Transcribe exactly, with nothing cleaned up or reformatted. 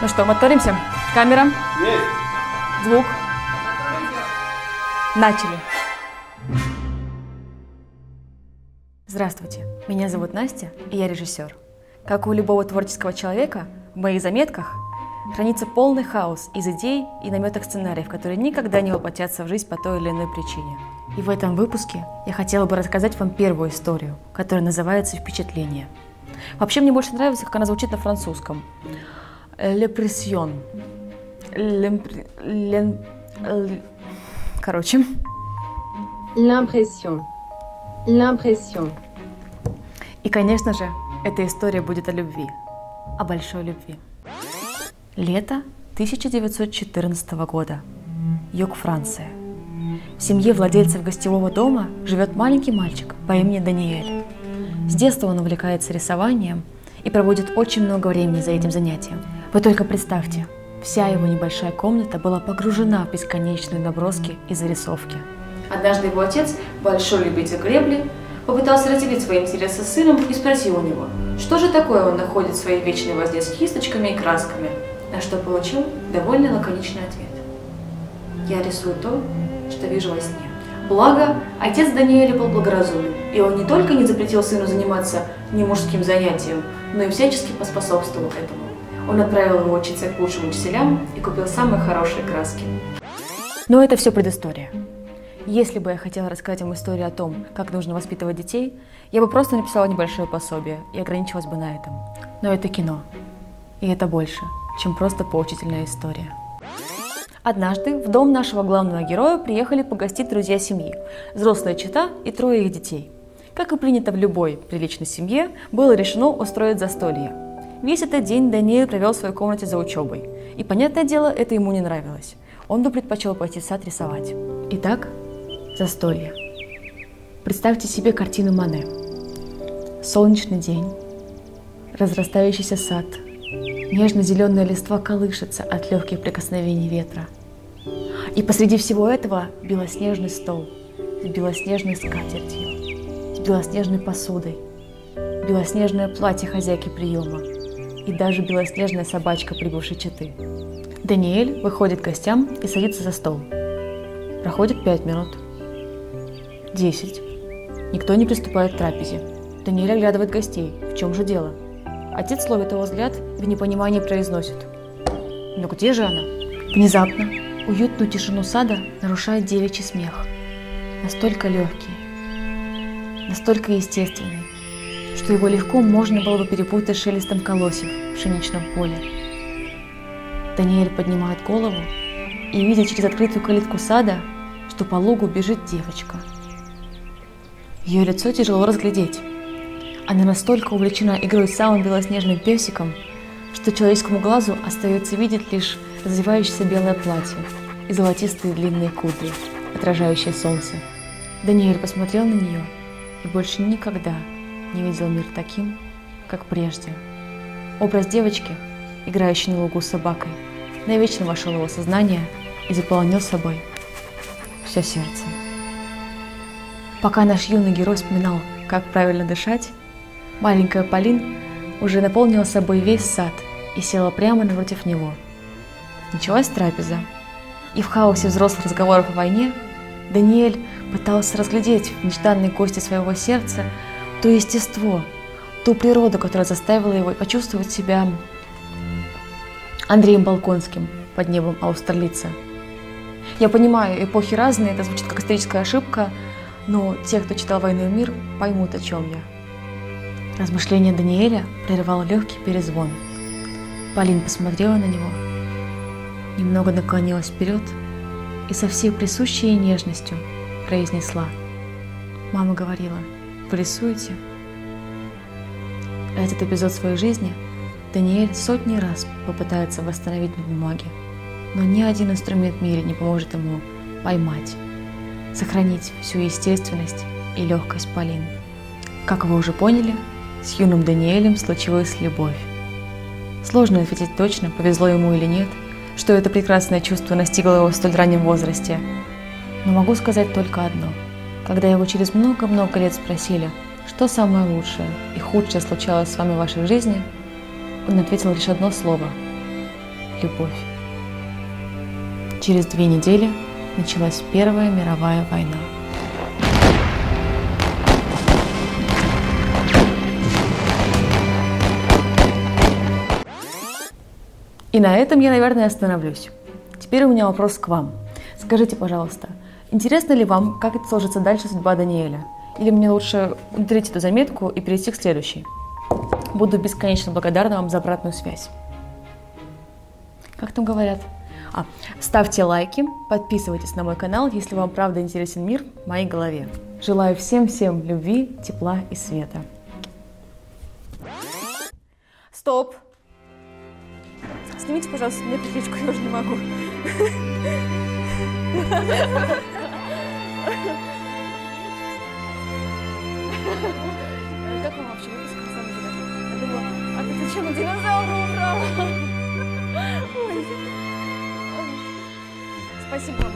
Ну что, моторимся? Камера. Есть. Звук. Начали. Здравствуйте, меня зовут Настя, и я режиссер. Как у любого творческого человека, в моих заметках хранится полный хаос из идей и наметок сценариев, которые никогда не воплотятся в жизнь по той или иной причине. И в этом выпуске я хотела бы рассказать вам первую историю, которая называется «Впечатление». Вообще мне больше нравится, как она звучит на французском. «L'impression». Короче. L'impression. L'impression. И, конечно же, эта история будет о любви, о большой любви. Лето тысяча девятьсот четырнадцатого года. Юг Франции. В семье владельцев гостевого дома живет маленький мальчик по имени Даниэль. С детства он увлекается рисованием и проводит очень много времени за этим занятием. Вы только представьте, вся его небольшая комната была погружена в бесконечные наброски и зарисовки. Однажды его отец, большой любитель гребли, попытался разделить свои интересы с сыном и спросил у него, что же такое он находит в своей вечной возне с кисточками и красками, на что получил довольно лаконичный ответ. «Я рисую то, что вижу во сне». Благо, отец Даниэля был благоразумен, и он не только не запретил сыну заниматься немужским занятием, но и всячески поспособствовал этому. Он отправил его учиться к лучшим учителям и купил самые хорошие краски. Но это все предыстория. Если бы я хотела рассказать вам историю о том, как нужно воспитывать детей, я бы просто написала небольшое пособие и ограничилась бы на этом. Но это кино. И это больше, чем просто поучительная история. Однажды в дом нашего главного героя приехали погостить друзья семьи, взрослая чета и трое их детей. Как и принято в любой приличной семье, было решено устроить застолье. Весь этот день Даниэль провел в своей комнате за учебой. И, понятное дело, это ему не нравилось. Он бы предпочел пойти в сад рисовать. Итак, застолье. Представьте себе картину Мане. Солнечный день, разрастающийся сад, нежно-зеленая листва колышется от легких прикосновений ветра. И посреди всего этого белоснежный стол с белоснежной скатертью, с белоснежной посудой, белоснежное платье хозяйки приема и даже белоснежная собачка прибывшей четы. Даниэль выходит к гостям и садится за стол. Проходит пять минут. Десять. Никто не приступает к трапезе. Даниэль оглядывает гостей. В чем же дело? Отец ловит его взгляд и в непонимании произносит: «Ну где же она?» Внезапно уютную тишину сада нарушает девичий смех. Настолько легкий, настолько естественный, что его легко можно было бы перепутать с шелестом колосьев в пшеничном поле. Даниэль поднимает голову и видит через открытую калитку сада, что по лугу бежит девочка. Ее лицо тяжело разглядеть. Она настолько увлечена игрой с самым белоснежным персиком, что человеческому глазу остается видеть лишь развивающееся белое платье и золотистые длинные кудри, отражающие солнце. Даниэль посмотрел на нее и больше никогда не видел мир таким, как прежде. Образ девочки, играющей на лугу с собакой, навечно вошел в его сознание и заполонил собой все сердце. Пока наш юный герой вспоминал, как правильно дышать, маленькая Полин уже наполнила собой весь сад и села прямо напротив него. Началась трапеза, и в хаосе взрослых разговоров о войне Даниэль пытался разглядеть в нежданной гости своего сердца то естество, ту природу, которая заставила его почувствовать себя Андреем Болконским под небом Аустерлица. Я понимаю, эпохи разные, это звучит как историческая ошибка, но те, кто читал «Войну и мир», поймут, о чем я. Размышление Даниэля прервал легкий перезвон. Полин посмотрела на него, немного наклонилась вперед и со всей присущей ей нежностью произнесла: «Мама говорила, вы рисуете?» Этот эпизод своей жизни Даниэль сотни раз попытается восстановить на бумаге, но ни один инструмент в мире не поможет ему поймать, сохранить всю естественность и легкость Полин. Как вы уже поняли, с юным Даниэлем случилась любовь. Сложно ответить точно, повезло ему или нет, что это прекрасное чувство настигло его в столь раннем возрасте. Но могу сказать только одно. Когда его через много-много лет спросили, что самое лучшее и худшее случалось с вами в вашей жизни, он ответил лишь одно слово – любовь. Через две недели началась Первая мировая война. И на этом я, наверное, остановлюсь. Теперь у меня вопрос к вам. Скажите, пожалуйста, интересно ли вам, как это сложится дальше судьба Даниэля? Или мне лучше удалить эту заметку и перейти к следующей? Буду бесконечно благодарна вам за обратную связь. Как там говорят? А, ставьте лайки, подписывайтесь на мой канал, если вам правда интересен мир в моей голове. Желаю всем-всем любви, тепла и света. Стоп! Снимите, пожалуйста, мне приклеечку, я уже не могу. Как вам вообще выпуск, на самом деле? Я думала, а ты зачем динозавра убрала? Ой. Спасибо вам.